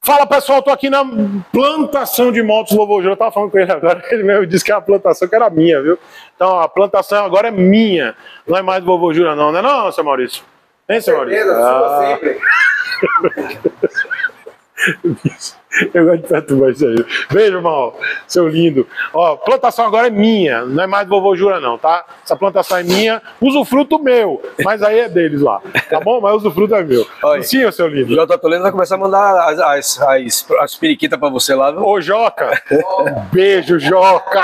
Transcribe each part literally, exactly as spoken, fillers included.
Fala pessoal, tô aqui na plantação de motos Vovô Júnior. Eu tava falando com ele agora, ele mesmo disse que a plantação que era minha, viu? Então a plantação agora é minha, não é mais do Vovô Júnior não, não é não, seu Maurício? Hein, seu Maurício? Ah. Sempre. Eu gosto de perturbar isso aí. Beijo, irmão, seu lindo. Ó, plantação agora é minha, não é mais do Vovô Jura não, tá? Essa plantação é minha, usufruto meu, mas aí é deles lá, tá bom? Mas o usufruto é meu. Oi. Sim, seu lindo. O Jota Toledo vai começar a mandar as, as, as, as periquitas pra você lá, viu? Ô, Joca, beijo, Joca.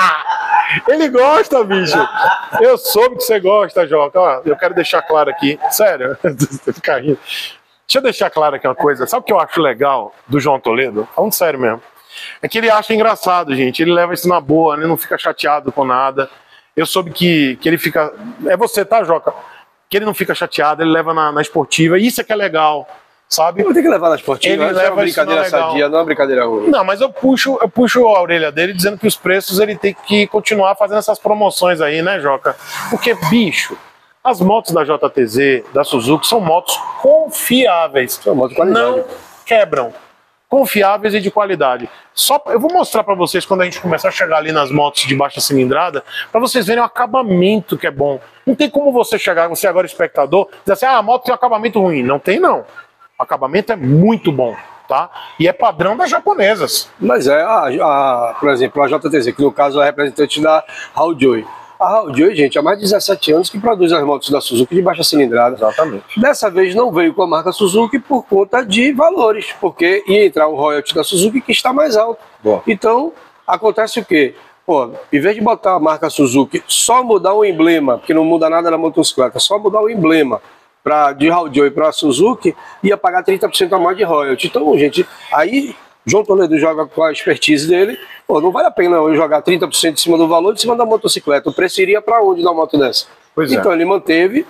Ele gosta, bicho. Eu soube que você gosta, Joca. Ó, eu quero deixar claro aqui, sério, você fica rindo. Deixa eu deixar claro aqui uma coisa. Sabe o que eu acho legal do João Toledo? Falando sério mesmo. É que ele acha engraçado, gente. Ele leva isso na boa, ele não fica chateado com nada. Eu soube que, que ele fica... É você, tá, Joca? Que ele não fica chateado, ele leva na, na esportiva. Isso é que é legal, sabe? Eu tenho que levar na esportiva. Ele leva é uma brincadeira sadia, não é uma brincadeira ruim. Não, mas eu puxo, eu puxo a orelha dele dizendo que os preços ele tem que continuar fazendo essas promoções aí, né, Joca? Porque, bicho... As motos da J T Z, da Suzuki, são motos confiáveis. São motos de qualidade. Não quebram. Confiáveis e de qualidade. Só, eu vou mostrar para vocês quando a gente começar a chegar ali nas motos de baixa cilindrada, para vocês verem o acabamento que é bom. Não tem como você chegar, você agora espectador, dizer assim, ah, a moto tem um acabamento ruim. Não tem, não. O acabamento é muito bom. Tá? E é padrão das japonesas. Mas é, a, a, por exemplo, a J T Z, que no caso é a representante da Haojoi. A Haojoi, gente, há mais de dezessete anos que produz as motos da Suzuki de baixa cilindrada. Exatamente. Dessa vez não veio com a marca Suzuki por conta de valores, porque ia entrar o royalty da Suzuki que está mais alto. Boa. Então, acontece o quê? Pô, em vez de botar a marca Suzuki, só mudar o emblema, porque não muda nada na motocicleta, só mudar o emblema pra, de Haojoi para a Suzuki, ia pagar trinta por cento a mais de royalty. Então, gente, aí... João Toledo joga com a expertise dele, pô, não vale a pena eu jogar trinta por cento em cima do valor de cima da motocicleta. O preço iria para onde na moto dessa? Pois então é. Ele manteve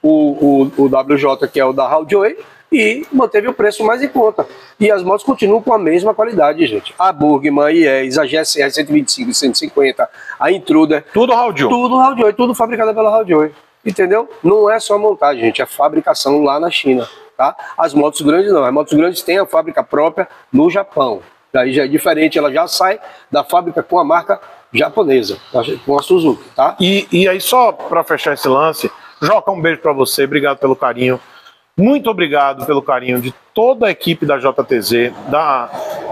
o, o, o W J, que é o da Haojoi, e manteve o preço mais em conta. E as motos continuam com a mesma qualidade, gente. A Burgman, a I E S, a G S R cento e vinte e cinco, cento e cinquenta, a Intruder. Tudo Haojoi. Tudo Haojoi, tudo fabricado pela Haojoi. Entendeu? Não é só montagem, gente, é fabricação lá na China. Tá? As motos grandes não, as motos grandes têm a fábrica própria no Japão. Daí já é diferente, ela já sai da fábrica com a marca japonesa, com a Suzuki, tá? E, e aí só para fechar esse lance, Joca, um beijo para você, obrigado pelo carinho. Muito obrigado pelo carinho de toda a equipe da J T Z, da,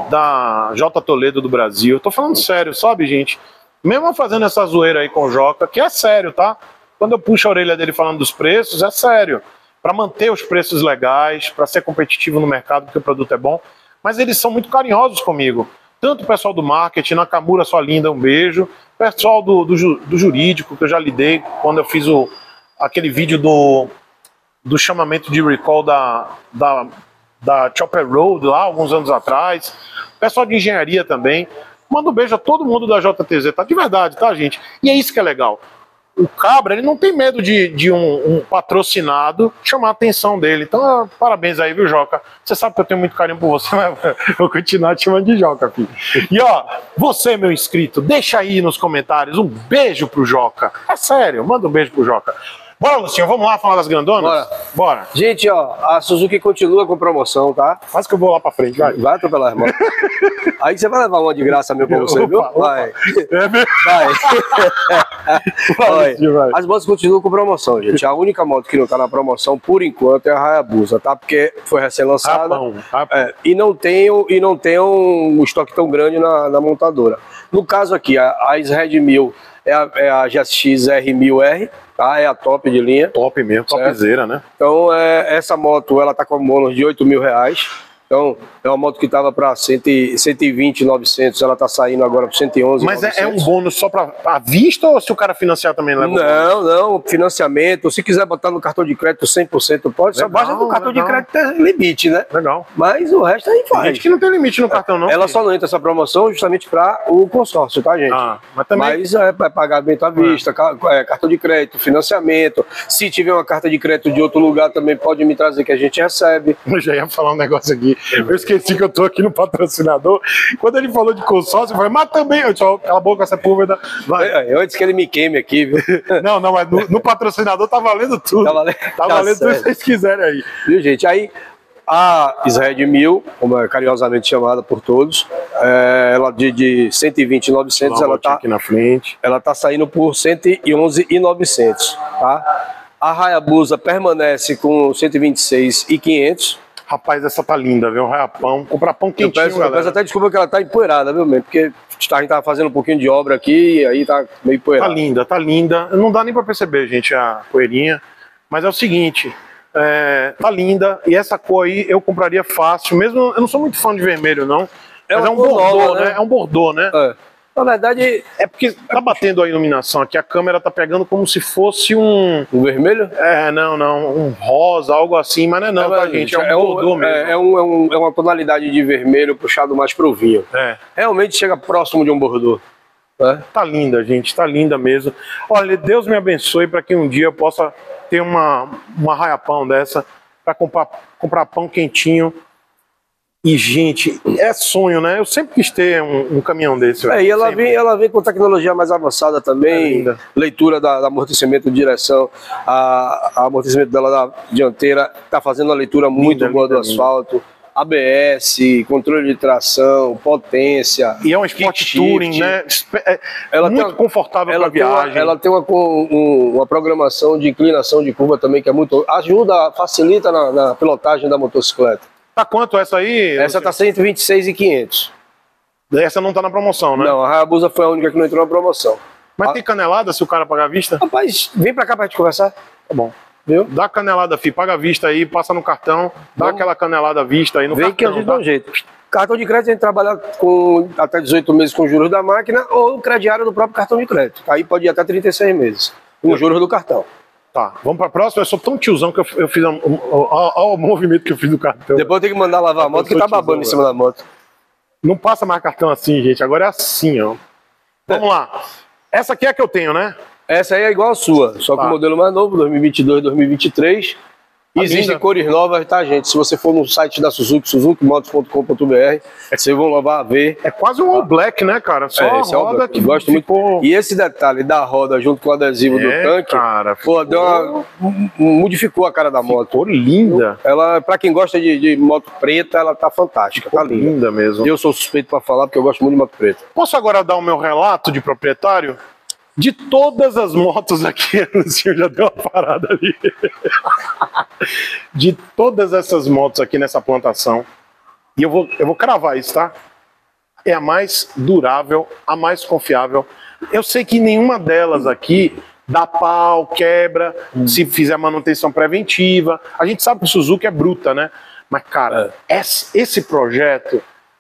da J Toledo do Brasil. Tô falando sério, sabe, gente? Mesmo fazendo essa zoeira aí com o Joca, que é sério, tá? Quando eu puxo a orelha dele falando dos preços, é sério. Para manter os preços legais, para ser competitivo no mercado, porque o produto é bom. Mas eles são muito carinhosos comigo. Tanto o pessoal do marketing, Nakamura, sua linda, um beijo. O pessoal do, do, do jurídico, que eu já lidei quando eu fiz o, aquele vídeo do, do chamamento de recall da, da, da Chopper Road, lá, alguns anos atrás. O pessoal de engenharia também. Manda um beijo a todo mundo da J T Z, tá? De verdade, tá, gente? E é isso que é legal. O Cabra, ele não tem medo de, de um, um patrocinado chamar a atenção dele. Então, parabéns aí, viu, Joca? Você sabe que eu tenho muito carinho por você, mas vou continuar te chamando de Joca, filho. E, ó, você, meu inscrito, deixa aí nos comentários um beijo pro Joca. É sério, manda um beijo pro Joca. Bora, Lucinho, vamos lá falar das grandonas? Bora. Bora. Gente, ó, a Suzuki continua com promoção, tá? Quase que eu vou lá pra frente, vai. Vai atropelar as motos. Aí você vai levar uma de graça meu pra você, opa, viu? Opa. Vai. É mesmo? Vai. Vai, vai. As motos continuam com promoção, gente. A única moto que não tá na promoção, por enquanto, é a Hayabusa, tá? Porque foi recém-lançada. Rapão, rapão. É, e não tem, e não tem um estoque tão grande na, na montadora. No caso aqui, a, a Red mil é a, é a G S X R mil R, tá? É a top de linha. Top mesmo, topzera, né? Então, é, essa moto, ela tá com um bônus de oito mil reais. Então, é uma moto que estava para cento e vinte, novecentos, ela está saindo agora por cento e onze. Mas é, é um bônus só para à vista ou se o cara financiar também leva? Não, não, financiamento. Se quiser botar no cartão de crédito cem por cento pode, legal, só basta no cartão legal. de crédito ter limite, né? Legal. Mas o resto aí faz. Tem gente que não tem limite no cartão, não. Ela filho. só não entra essa promoção justamente para o consórcio, tá, gente? Ah, mas também... Mas é, é pagamento à vista, ah. é, cartão de crédito, financiamento. Se tiver uma carta de crédito de outro lugar também pode me trazer que a gente recebe. Eu já ia falar um negócio aqui. Eu esqueci que eu tô aqui no patrocinador. Quando ele falou de consórcio, eu falei, mas também, eu disse, cala a boca, essa púlveda. Vai. Eu antes que ele me queime aqui, viu? Não, não, mas no, no patrocinador tá valendo tudo. Tá valendo, tá valendo tá tudo que vocês quiserem aí. Viu, gente? Aí, A Israel de mil, como é carinhosamente chamada por todos, é, ela de, de cento e vinte e novecentos, ela está aqui na frente. Ela tá saindo por cento e onze mil e novecentos, tá? A Hayabusa permanece com cento e vinte e seis mil e quinhentos. Rapaz, essa tá linda, viu? Raiapão. Comprar pão quentinho, eu peço, galera. eu peço até desculpa que ela tá empoeirada, viu, mesmo? Porque a gente tá fazendo um pouquinho de obra aqui e aí tá meio empoeirada. Tá linda, tá linda. Não dá nem pra perceber, gente, a poeirinha. Mas é o seguinte, é, tá linda. E essa cor aí eu compraria fácil. Mesmo, eu não sou muito fã de vermelho, não. É mas é um cor bordô, nova, né? né? É um bordô, né? É. Na verdade, É porque tá batendo a iluminação aqui, a câmera tá pegando como se fosse um... o vermelho? É, não, não, um rosa, algo assim, mas não é não, é, tá, gente? É um é, bordô um, mesmo. é, é, um, é, um, é uma tonalidade de vermelho puxado mais pro vinho. É. Realmente chega próximo de um bordô. Né? Tá linda, gente, tá linda mesmo. Olha, Deus me abençoe para que um dia eu possa ter uma, uma Raiapão dessa para comprar, comprar pão quentinho. E, gente, é sonho, né? Eu sempre quis ter um, um caminhão desse. É, e ela sempre. vem, ela vem com tecnologia mais avançada também, É leitura da, da amortecimento de direção, a, a amortecimento dela da dianteira está fazendo uma leitura muito Linda, boa linda, do asfalto, A B S, controle de tração, potência. E é um Sport kick Touring, shift. né? É Ela muito tem uma- confortável Ela para tem, uma, viagem. ela tem uma, com- um- uma programação de inclinação de curva também que é muito. Ajuda, facilita na, na pilotagem da motocicleta. Tá quanto essa aí? Essa está cento e vinte e seis mil e quinhentos. Essa não tá na promoção, né? Não, a Hayabusa foi a única que não entrou na promoção. Mas Ah. tem canelada se o cara pagar à vista? Rapaz, vem pra cá pra gente conversar. Tá bom. Viu? Dá canelada, filho. Paga à vista aí, passa no cartão, dá Vamos. aquela canelada à vista aí no Vem cartão. que a gente tá? dá um jeito. Cartão de crédito a gente trabalha com até dezoito meses com juros da máquina ou crediário do próprio cartão de crédito. Aí pode ir até trinta e seis meses com os juros do cartão. Tá, vamos pra próxima. Eu sou tão tiozão que eu, eu fiz. Olha o movimento que eu fiz do cartão. Depois tem que mandar lavar a moto que Eu tá sou babando em tiozão, cima da moto. Não passa mais cartão assim, gente. Agora é assim, ó. Vamos lá. Essa aqui é a que eu tenho, né? Essa aí é igual a sua, só que Tá. o modelo mais novo, dois mil e vinte e dois, dois mil e vinte e três. Tá Existem linda. cores novas, tá, gente? Se você for no site da Suzuki, suzuki motos ponto com ponto br, vocês vão lá ver. É quase um all black, né, cara? Só É, a esse é o roda Black. que Eu gosto ficou... muito. E esse detalhe da roda junto com o adesivo do É, tanque, cara, pô, ficou- deu uma, m- modificou a cara da moto. Ficou linda. Ela, pra quem gosta de, de moto preta, ela tá fantástica, Ficou tá linda. linda mesmo. Eu sou suspeito pra falar porque eu gosto muito de moto preta. Posso agora dar o meu relato de proprietário? De todas as motos aqui, o senhor já deu uma parada ali. De todas essas motos aqui nessa plantação, e eu vou, eu vou cravar isso, tá? É a mais durável, a mais confiável. Eu sei que nenhuma delas aqui dá pau, quebra, se fizer manutenção preventiva. A gente sabe que o Suzuki é bruta, né? Mas, cara, esse, esse projeto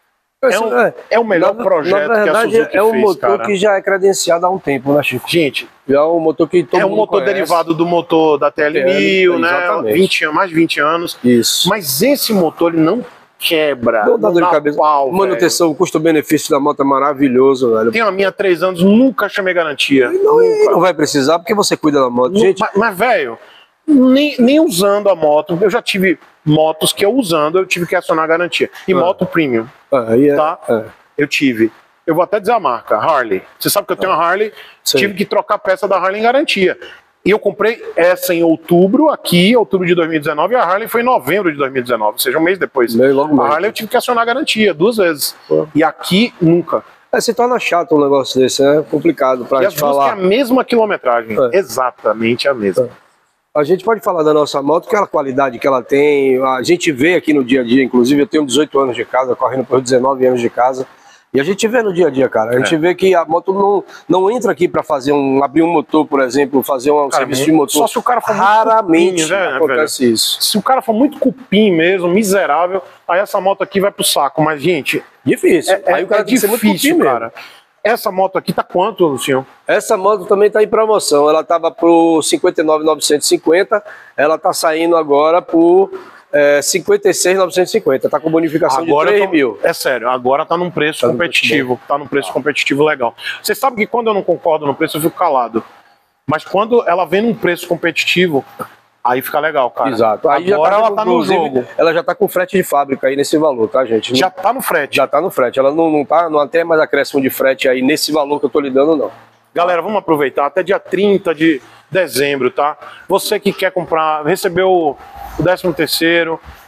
é, um- é o melhor na, projeto na verdade, que a Suzuki é um fez, motor cara. que já é credenciado há um tempo, né, Chico? Gente, Já é um motor que todo é um mundo motor conhece. derivado do motor da T L mil, né? exatamente. vinte, anos, mais de vinte anos. Isso. Mas esse motor ele não quebra. Não dá dor de dá cabeça. pau, Manutenção, o custo-benefício da moto é maravilhoso, velho. velho. Tenho a minha há três anos, nunca chamei garantia. Não, e não vai precisar porque você cuida da moto. Não- Gente, mas, mas, velho, nem, nem usando a moto, eu já tive motos que eu usando, eu tive que acionar a garantia. E Ah. moto premium, aí é, tá? é. Eu tive. Eu vou até dizer a marca, Harley. Você sabe que eu tenho a Harley, Sei. tive que trocar a peça da Harley em garantia. E eu comprei essa em outubro, aqui, outubro de dois mil e dezenove, e a Harley foi em novembro de dois mil e dezenove, ou seja, um mês depois. Meio logo A mesmo. Harley eu tive que acionar a garantia duas vezes. Pô. E aqui, nunca. É, se torna chato um negócio desse, é complicado pra E as gente duas têm falar. a mesma quilometragem. É. Exatamente a mesma. A gente pode falar da nossa moto, que é a qualidade que ela tem. A gente vê aqui no dia a dia, inclusive eu tenho dezoito anos de casa, correndo por dezenove anos de casa. E a gente vê no dia a dia, cara. A gente É. vê que a moto não, não entra aqui para fazer um. abrir um motor, por exemplo, fazer um Cara, serviço de motor. só se o cara for muito Raramente cupim, né, acontece isso. Se o cara for muito cupim mesmo, miserável, aí essa moto aqui vai pro saco. Mas, gente, Difícil. é, Aí o cara é tem que ser muito difícil, cupim mesmo. cara. Essa moto aqui tá quanto, Luciano? Essa moto também está em promoção. Ela estava por cinquenta e nove mil novecentos e cinquenta. Ela está saindo agora por é, cinquenta e seis mil novecentos e cinquenta. Está com bonificação Agora de eu três tô- mil. É sério, agora tá num preço Tá num competitivo. Tá num preço competitivo legal. Você sabe que quando eu não concordo no preço, eu fico calado. Mas quando ela vem num preço competitivo, aí fica legal, cara. Exato. Aí já Agora tá, ela tá no inclusive, jogo. Ela já está com frete de fábrica aí nesse valor, tá, gente? Já tá no frete. Já está no frete. Ela não, não tá, não tem mais acréscimo de frete aí nesse valor que eu tô lhe dando, não. Galera, vamos aproveitar até dia trinta de dezembro, tá? Você que quer comprar, recebeu o décimo terceiro,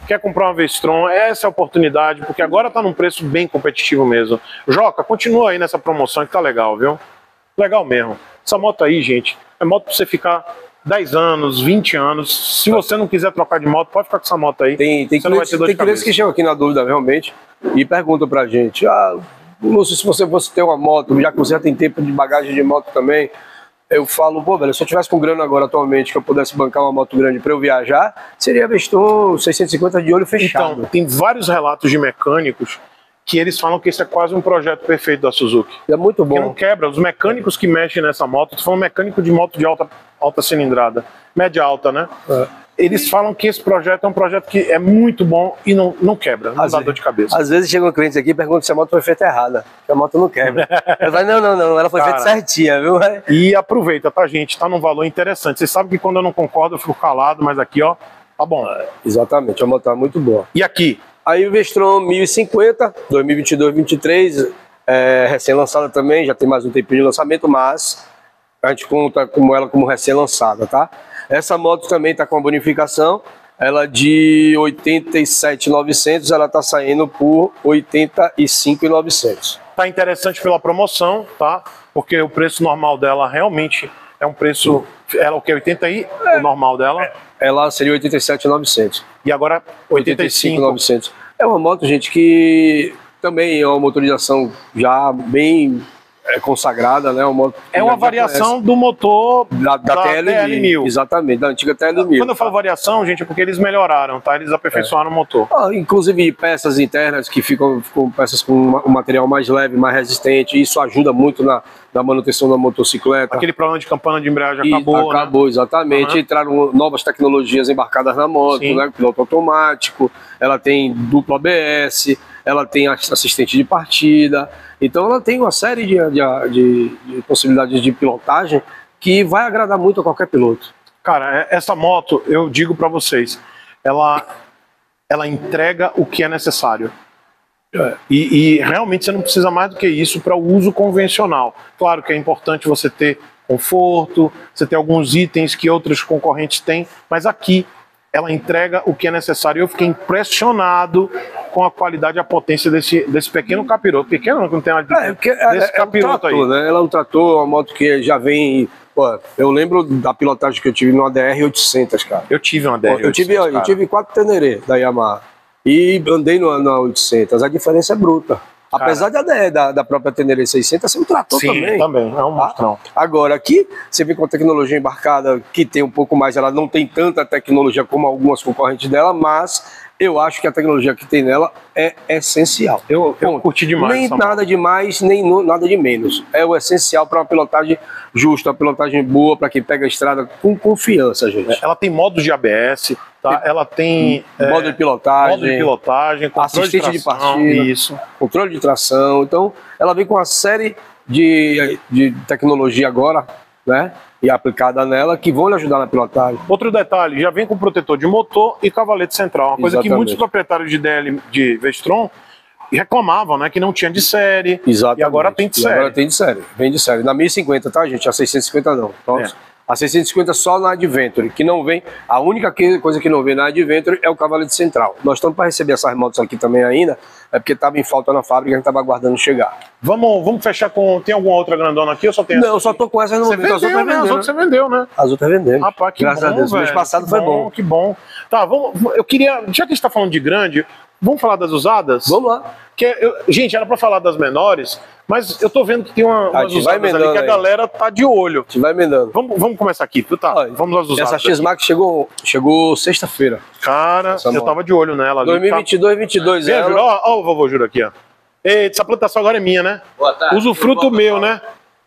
quer comprar uma Vestron, essa é a oportunidade, porque agora tá num preço bem competitivo mesmo. Joca, continua aí nessa promoção que tá legal, viu? Legal mesmo. Essa moto aí, gente, é moto pra você ficar dez anos, vinte anos. Se você não quiser trocar de moto, pode ficar com essa moto aí. Tem, tem clientes, tem clientes que chegam aqui na dúvida realmente e perguntam pra gente, ah, não sei se você fosse ter uma moto, já que você já tem tempo de bagagem de moto também. Eu falo, pô, velho, se eu tivesse com grana agora atualmente, que eu pudesse bancar uma moto grande para eu viajar, seria a Vestron seiscentos e cinquenta de olho fechado. Então, tem vários relatos de mecânicos que eles falam que esse é quase um projeto perfeito da Suzuki. É muito bom. Que não quebra. Os mecânicos que mexem nessa moto, tu fala um mecânico de moto de alta, alta cilindrada, média alta, né? É. Eles falam que esse projeto é um projeto que é muito bom e não, não quebra, não às dá vezes, dor de cabeça. Às vezes chegam clientes aqui e perguntam se a moto foi feita errada, que a moto não quebra. Eu falo, não, não, não, ela foi Cara, feita certinha, viu? E aproveita, tá, gente? Tá num valor interessante. Vocês sabem que quando eu não concordo eu fico calado, mas aqui, ó, tá bom. É, exatamente, a moto tá muito boa. E aqui? Aí o Vestron mil e cinquenta, dois mil e vinte e dois, vinte e três, é, recém-lançada também, já tem mais um tempinho de lançamento, mas a gente conta como ela como recém-lançada, tá? Essa moto também tá com a bonificação. Ela de oitenta e sete mil e novecentos, ela tá saindo por oitenta e cinco mil e novecentos. Tá interessante pela promoção, tá? Porque o preço normal dela realmente é um preço... Ela o que? oitenta aí? É. O normal dela? Ela seria oitenta e sete mil e novecentos. E agora oitenta e cinco mil e novecentos. É uma moto, gente, que também é uma motorização já bem... É consagrada, né? Uma é uma variação conhece. do motor da, da, da T L mil. Exatamente, da antiga T L mil. Quando eu falo variação, gente, é porque eles melhoraram, tá? Eles aperfeiçoaram é. o motor. Ah, inclusive peças internas que ficam, ficam peças com um material mais leve, mais resistente. Isso ajuda muito na, na manutenção da motocicleta. Aquele problema de campana de embreagem acabou, Acabou, né? exatamente. Uhum. Entraram novas tecnologias embarcadas na moto, Sim. né? Piloto automático, ela tem duplo A B S, ela tem assistente de partida. Então ela tem uma série de, de, de, de possibilidades de pilotagem que vai agradar muito a qualquer piloto. Cara, essa moto, eu digo para vocês, ela, ela entrega o que é necessário. É. E, e realmente você não precisa mais do que isso para o uso convencional. Claro que é importante você ter conforto, você ter alguns itens que outros concorrentes têm, mas aqui ela entrega o que é necessário. Eu fiquei impressionado com a qualidade e a potência desse, desse pequeno capiroto. Pequeno não, não tem nada de é, porque desse é, capiroto é um trator, aí. Né? Ela é um trator, uma moto que já vem... Pô, eu lembro da pilotagem que eu tive numa D R oitocentos, cara. Eu tive uma D R oitocentos, eu tive, eu tive quatro Teneré da Yamaha. E andei no, na oitocentos. A diferença é bruta. Apesar da, da, da própria Teneré seiscentos ser um trator Sim, também. também, é um monstrão. Ah, agora aqui, você vê com a tecnologia embarcada, que tem um pouco mais, ela não tem tanta tecnologia como algumas concorrentes dela, mas eu acho que a tecnologia que tem nela é essencial. Eu, eu Bom, curti demais. Nem nada moto. de mais, nem no, nada de menos. É o essencial para uma pilotagem justa, uma pilotagem boa, para quem pega a estrada com confiança, gente. Ela tem modos de A B S, tá? Ela tem modo é, de pilotagem, modo de pilotagem, assistente de, tração, de partida, isso. controle de tração. Então, ela vem com uma série de, de tecnologia agora, né? E aplicada nela, que vão lhe ajudar na pilotagem. Outro detalhe, já vem com protetor de motor e cavalete central, uma coisa Exatamente. que muitos proprietários de D L de Vestron reclamavam, né, que não tinha de série. Exatamente. E agora tem de e série. Agora tem de série, vem de série. Na mil e cinquenta, tá, gente? A seiscentos e cinquenta não. Então, é. A seiscentos e cinquenta só na Adventure, que não vem, a única coisa que não vem na Adventure é o cavalete central. Nós estamos para receber essas motos aqui também ainda, é porque estava em falta na fábrica, a gente estava aguardando chegar. Vamos, vamos fechar com, tem alguma outra grandona aqui ou só tem Não, essa? eu só tô com essa no momento. Você vendeu, né? As outras você vendeu, né? As outras vendendo. Rapaz, que Graças bom, a Deus, velho. mês passado que foi bom. bom. Que bom. Tá, vamos, eu queria, já que a gente está falando de grande, vamos falar das usadas? Vamos lá. Que eu, gente, era para falar das menores, mas eu tô vendo que tem uma, umas usadas ali que a aí. galera tá de olho. A gente vai emendando. Vamos, vamos começar aqui, tá? Olha, vamos às usadas. Essa X-Max chegou, chegou sexta-feira. Cara, eu tava de olho nela. dois mil e vinte e dois, vinte e dois. Vem, ela... Ó, ó o vovô Juro aqui, ó. Eita, essa plantação agora é minha, né? Boa tarde. Usufruto meu, né?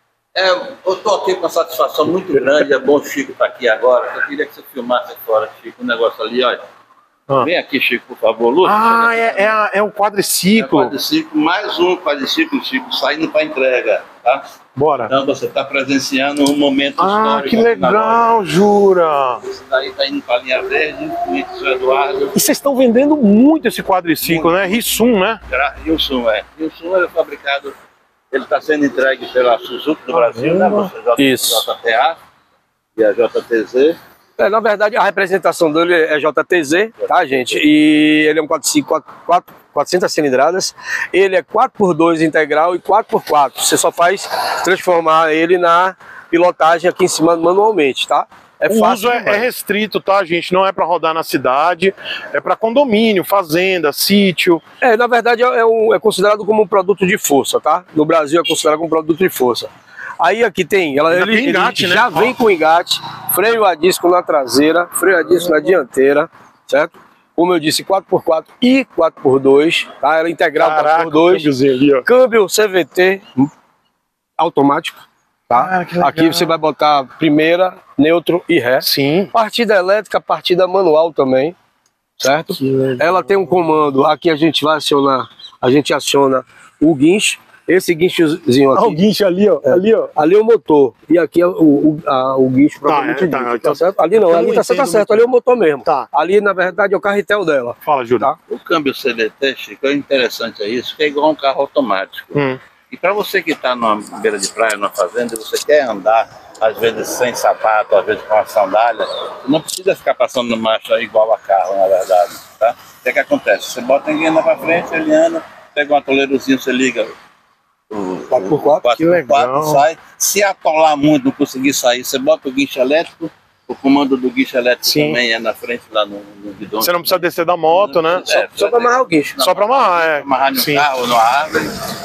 É, eu tô aqui com uma satisfação muito grande, é bom o Chico estar aqui agora. Eu queria que você filmasse fora, Chico, o negócio ali, olha. Ah. Vem aqui, Chico, por favor, Lúcio. Ah, é, é, a, é o quadriciclo. É o quadriciclo, mais um quadriciclo, Chico, saindo para entrega, tá? Bora. Então você está presenciando um momento ah, histórico. Ah, que legal, Jura. Esse daí está indo para a linha verde, com o seu Eduardo. E vocês estão vendendo muito esse quadriciclo, muito. né? Rissun, né? Rissun, é. Rissun é fabricado, ele está sendo entregue pela Suzuki do ah, Brasil, né? Você, Isso. J T A e a J T Z. É, na verdade, a representação dele é J T Z, tá, gente? E ele é um quatrocentas cilindradas. Ele é quatro por dois integral e quatro por quatro. Você só faz transformar ele na pilotagem aqui em cima manualmente, tá? É o fácil uso é, é restrito, tá, gente? Não é para rodar na cidade, é para condomínio, fazenda, sítio. É, na verdade, é, um, é considerado como um produto de força, tá? No Brasil é considerado como um produto de força. Aí aqui tem, ela, ele, tem engate, ele né? já vem com engate, freio a disco na traseira, freio a disco na dianteira, certo? Como eu disse, quatro por quatro e quatro por dois, tá? Ela é integral quatro por dois, ali, câmbio C V T automático, tá? Ah, aqui você vai botar primeira, neutro e ré. Sim. Partida elétrica, partida manual também, certo? Ela tem um comando, aqui a gente vai acionar, a gente aciona o guincho. Esse guinchozinho aqui. Ah, o guincho ali, ó. É, ali, ó. Ali é o motor. E aqui é o, o, a, o guincho propriamente tá, dito. É, tá, tá certo? Ali não, ali tá, tá certo. Ali é o motor mesmo. Tá. Ali, na verdade, é o carretel dela. Fala, Júlio. Tá? O câmbio C V T, Chico, é interessante é isso, que é igual um carro automático. Hum. E para você que está numa beira de praia, numa fazenda, e você quer andar, às vezes sem sapato, às vezes com uma sandália, você não precisa ficar passando marcha igual a carro, na verdade. Tá? O que é que acontece? Você bota a guiana para frente, ele anda, pega um atoleirozinho, você liga o quatro por quatro, sai. Se atolar muito, não conseguir sair, você bota o guincho elétrico. O comando do guincho elétrico Sim. também é na frente, lá no, no guidão. Você não precisa descer da moto, né? Só, é, só para amarrar o guincho. Só para amarrar, é. Amarrar no Sim. carro, numa árvore.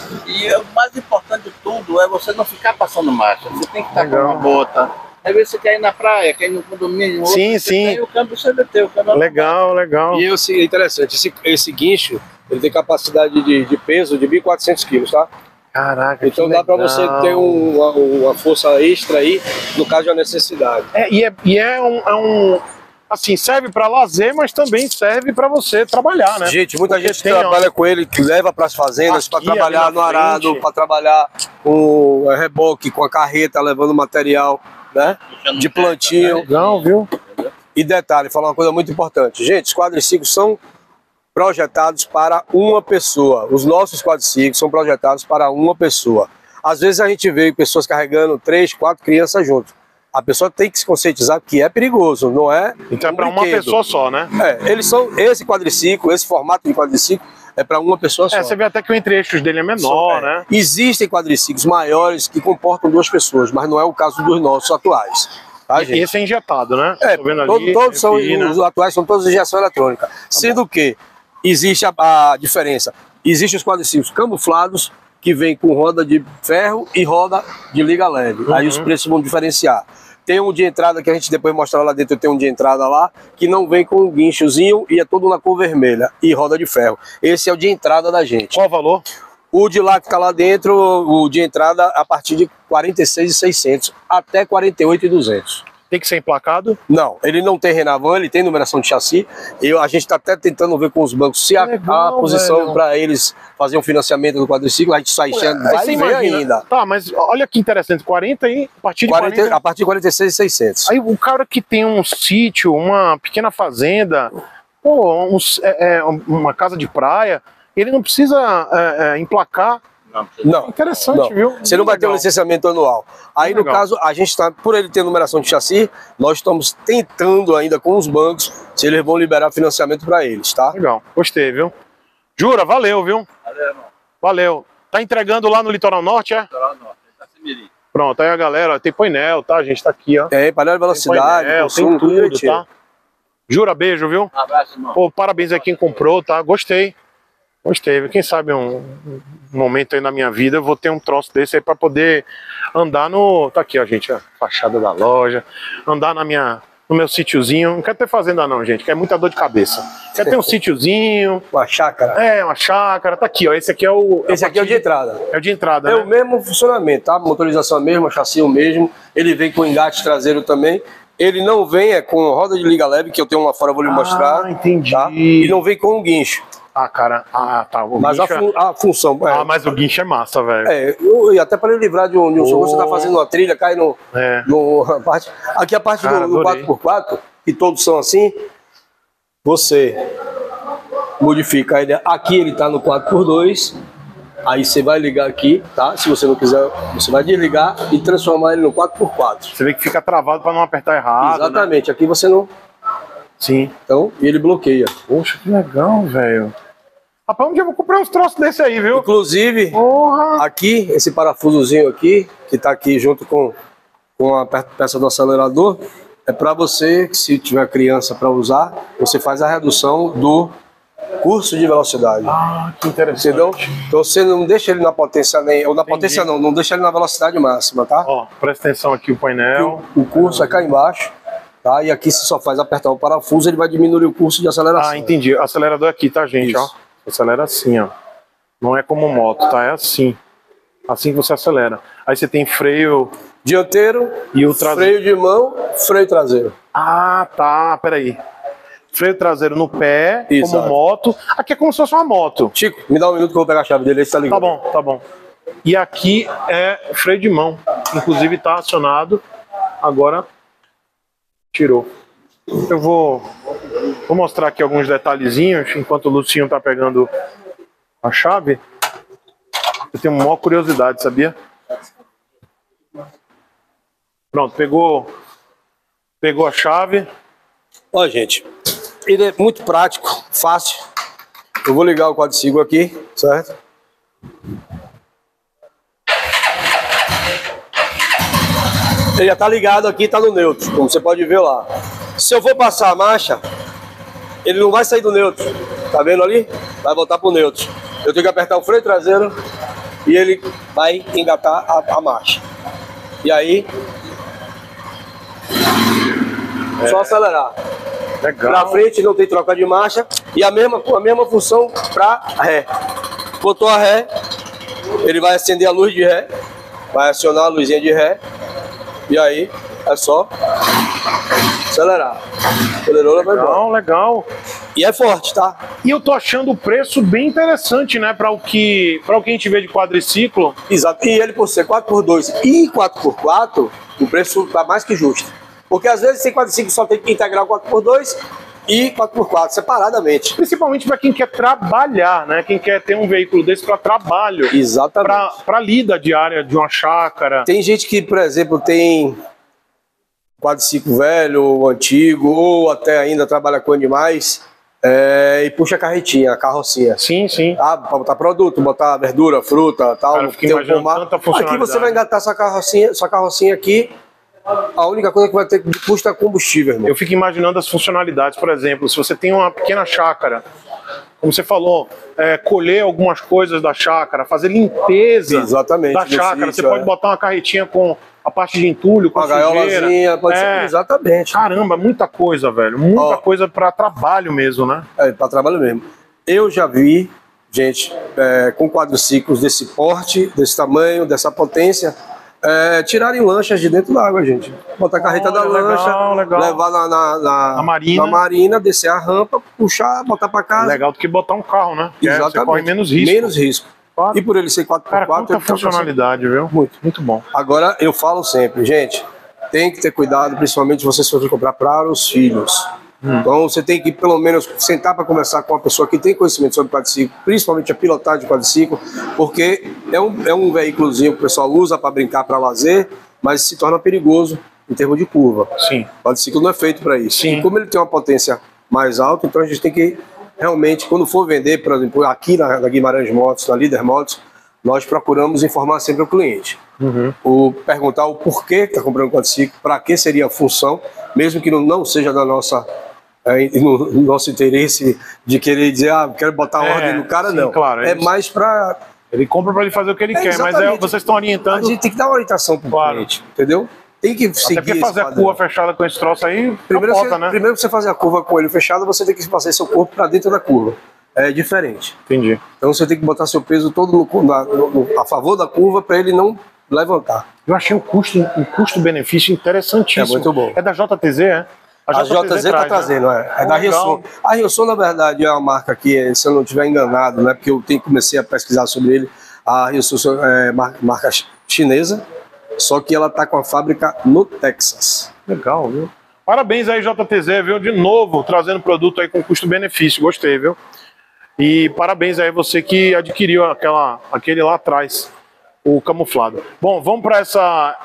E o mais importante de tudo é você não ficar passando marcha. Você tem que estar Legal. com uma bota. Às vezes você quer ir na praia, quer ir no condomínio. Sim, outro, sim. Tem o câmbio C V T, o câmbio Legal, automático. legal. E esse, é interessante, esse, esse guincho, ele tem capacidade de, de peso de mil e quatrocentos quilos, tá? Caraca, então dá para você ter um, uma, uma força extra aí, no caso da necessidade. É, e é, e é, um, é um. Assim, serve para lazer, mas também serve para você trabalhar, né? Gente, muita Porque gente tem, trabalha ó, com ele, que leva para as fazendas, para trabalhar no arado, para trabalhar com reboque, com a carreta, levando material, né? De plantio. Legal, viu? E detalhe, falar uma coisa muito importante. Gente, os quadriciclos são projetados para uma pessoa. Os nossos quadriciclos são projetados para uma pessoa. Às vezes a gente vê pessoas carregando três, quatro crianças juntos. A pessoa tem que se conscientizar que é perigoso, não é? Então um é para uma pessoa só, né? É, eles são, esse quadriciclo, esse formato de quadriciclo é para uma pessoa só. É, você vê até que o entre-eixos dele é menor, só, é. né? Existem quadriciclos maiores que comportam duas pessoas, mas não é o caso dos nossos atuais. Tá, e esse é injetado, né? É, todo, ali, todos são, fina. Os atuais são todos injeção eletrônica. Tá Sendo bom. que existe a, a diferença. Existem os quadriciclos camuflados, que vem com roda de ferro e roda de liga leve. Uhum. Aí os preços vão diferenciar. Tem um de entrada que a gente depois mostra lá dentro, tem um de entrada lá, que não vem com um guinchozinho e é todo na cor vermelha e roda de ferro. Esse é o de entrada da gente. Qual o valor? O de lá que está lá dentro, o de entrada a partir de quarenta e seis mil e seiscentos até quarenta e oito mil e duzentos. Tem que ser emplacado? Não, ele não tem Renavan, ele tem numeração de chassi. Eu, a gente está até tentando ver com os bancos se a, Legal, a posição para eles fazer um financiamento do quadriciclo, a gente sai enchendo, vai ver ainda. Tá, mas olha que interessante, quarenta e a partir de quarenta, quarenta... A partir de quarenta e seis mil e seiscentos. Aí o cara que tem um sítio, uma pequena fazenda, pô, um, é, uma casa de praia, ele não precisa é, é, emplacar. Não, não, interessante, não. viu? Você não vai ter um licenciamento anual. Aí, no caso, a gente está, por ele ter numeração de chassi, nós estamos tentando ainda com os bancos se eles vão liberar financiamento para eles, tá? Legal, gostei, viu? Jura, valeu, viu? Valeu, irmão. Valeu. Tá entregando lá no Litoral Norte, é? Litoral Norte, Itacimirim. Pronto, aí a galera, tem painel, tá? A gente tá aqui, ó. Tem painel de velocidade, tem, consumo, tem tudo, tudo, tá? Jura, beijo, viu? Um abraço, irmão. Pô, parabéns a quem comprou, tá? Gostei. Gostei, quem sabe um, um momento aí na minha vida eu vou ter um troço desse aí pra poder andar no... Tá aqui, ó, gente, a fachada da loja. Andar na minha, no meu sítiozinho. Não quero ter fazenda não, gente, que é muita dor de cabeça. Quer ter um sítiozinho. Uma chácara. É, uma chácara. Tá aqui, ó, esse aqui é o... Esse aqui é o de entrada. É o de entrada, É né? o mesmo funcionamento, tá? Motorização mesmo, chassi o mesmo. Ele vem com engate traseiro também. Ele não vem é com roda de liga leve, que eu tenho uma fora, vou lhe mostrar. Ah, entendi. Tá? E não vem com um guincho. Ah, cara, ah, tá. O mas a, fun é... a função. É, ah, mas o guincho é massa, velho. É, eu, e até para ele livrar de um, de um oh. Você tá fazendo uma trilha, cai no. É. no a parte, aqui a parte cara, do, do quatro por quatro, que todos são assim, você modifica ele. Aqui ele tá no quatro por dois, Aí você vai ligar aqui, tá? Se você não quiser, você vai desligar e transformar ele no quatro por quatro. Você vê que fica travado para não apertar errado. Exatamente, né? Aqui você não... Sim. Então, ele bloqueia. Poxa, que legal, velho. Rapaz, um dia eu vou comprar uns troços desse aí, viu? Inclusive, Porra. aqui, esse parafusozinho aqui, que tá aqui junto com, com a peça do acelerador, é para você, se tiver criança para usar, você faz a redução do curso de velocidade. Ah, que interessante. Entendeu? Então você não deixa ele na potência nem... Ou na Entendi. potência não, não deixa ele na velocidade máxima, tá? Ó, presta atenção aqui o painel. O, o curso é cá embaixo. Tá? E aqui você só faz apertar o parafuso, ele vai diminuir o curso de aceleração. Ah, entendi. Acelerador aqui, tá, gente? Isso. Ó. Acelera assim, ó. Não é como moto, tá? É assim. Assim que você acelera. Aí você tem freio dianteiro e o traseiro. Freio de mão, freio traseiro. Ah, tá. Peraí. Freio traseiro no pé, Isso, como moto. Aqui é como se fosse uma moto. Chico, me dá um minuto que eu vou pegar a chave dele, aí você tá ligado. Tá bom, tá bom. E aqui é freio de mão. Inclusive tá acionado. Agora tirou. Eu vou, vou mostrar aqui alguns detalhezinhos enquanto o Lucinho tá pegando a chave. Eu tenho uma maior curiosidade, sabia? Pronto, pegou, pegou a chave. Ó, gente, ele é muito prático, fácil. Eu vou ligar o quadriciclo aqui, certo? Ele já tá ligado aqui, tá no neutro, como você pode ver lá. Se eu for passar a marcha, ele não vai sair do neutro. Tá vendo ali? Vai voltar pro neutro. Eu tenho que apertar o freio traseiro e ele vai engatar a, a marcha. E aí, é. só acelerar. Legal. Pra frente não tem troca de marcha. E a mesma, a mesma função pra ré. Botou a ré, ele vai acender a luz de ré, vai acionar a luzinha de ré. E aí, é só acelerar. Acelerou, vai embora. Legal, legal. E é forte, tá? E eu tô achando o preço bem interessante, né? Para o que para o que a gente vê de quadriciclo. Exato. E ele por ser quatro por dois e quatro por quatro, o preço tá mais que justo. Porque às vezes tem quadriciclo só tem que integrar o quatro por dois e quatro por quatro separadamente. Principalmente para quem quer trabalhar, né? Quem quer ter um veículo desse para trabalho. Exatamente. Para lida diária de uma chácara. Tem gente que, por exemplo, tem quadriciclo velho ou antigo, ou até ainda trabalha com animais, é, e puxa a carretinha, a carrocinha. Sim, sim. Ah, para botar produto, botar verdura, fruta, tal. Cara, eu fico imaginando um tanta funcionalidade. Aqui você vai engatar sua carrocinha, sua carrocinha aqui. A única coisa que vai ter de custo é combustível, irmão. Eu fico imaginando as funcionalidades, por exemplo, se você tem uma pequena chácara, como você falou, é, colher algumas coisas da chácara, fazer limpeza Exatamente, da chácara, sítio, você pode é. botar uma carretinha com a parte de entulho, com uma sujeira. gaiolazinha, pode é. ser, exatamente. Caramba, muita coisa, velho, muita Ó, coisa para trabalho mesmo, né? É, para trabalho mesmo. Eu já vi gente é, com quadriciclos desse porte, desse tamanho, dessa potência, É, tirarem lanchas de dentro da água, gente. Botar a carreta Olha, da lancha, legal, legal. levar na, na, na, na, marina. na marina, descer a rampa, puxar, botar pra casa. Legal do que botar um carro, né? Que Exatamente. É, você corre menos risco. Menos risco. Claro. E por ele ser quatro por quatro... Cara, quanta funcionalidade, viu? Muito. Muito bom. Agora, eu falo sempre, gente, tem que ter cuidado, principalmente se vocês forem comprar para os filhos. Hum. Então você tem que pelo menos sentar para conversar com uma pessoa que tem conhecimento sobre quadriciclo, principalmente a pilotagem de quadriciclo, porque é um, é um veículozinho que o pessoal usa para brincar, para lazer, mas se torna perigoso em termos de curva. Sim. O quadriciclo não é feito para isso. Sim. E como ele tem uma potência mais alta, então a gente tem que realmente, quando for vender, por exemplo, aqui na, na Guimarães Motos, na Líder Motos, nós procuramos informar sempre o cliente. Uhum. O, perguntar o porquê que está comprando quadriciclo, para que seria a função, mesmo que não, não seja da nossa... É, no, no nosso interesse de querer dizer, ah, quero botar é, ordem no cara, sim, não. Claro, é, é mais para... Ele compra para ele fazer o que ele é, quer, mas é, vocês estão orientando... A gente tem que dar uma orientação para o claro. cliente, entendeu? Tem que seguir. Até porque fazer a curva fechada com esse troço aí, primeiro, capota, você, né? Primeiro que você fazer a curva com ele fechado, você tem que passar seu corpo para dentro da curva. É diferente. Entendi. Então você tem que botar seu peso todo no, na, no, a favor da curva para ele não levantar. Eu achei um custo, um custo-benefício interessantíssimo. É muito bom. É da J T Z, é? A, a J T Z está trazendo, né? é. É da Ryoson. A Ryoson, na verdade, é uma marca que, se eu não estiver enganado, né? Porque eu tenho, comecei a pesquisar sobre ele. A Ryoson é marca chinesa, só que ela está com a fábrica no Texas. Legal, viu? Parabéns aí, J T Z, viu? De novo, trazendo produto aí com custo-benefício. Gostei, viu? E parabéns aí você que adquiriu aquela, aquele lá atrás, o camuflado. Bom, vamos para essa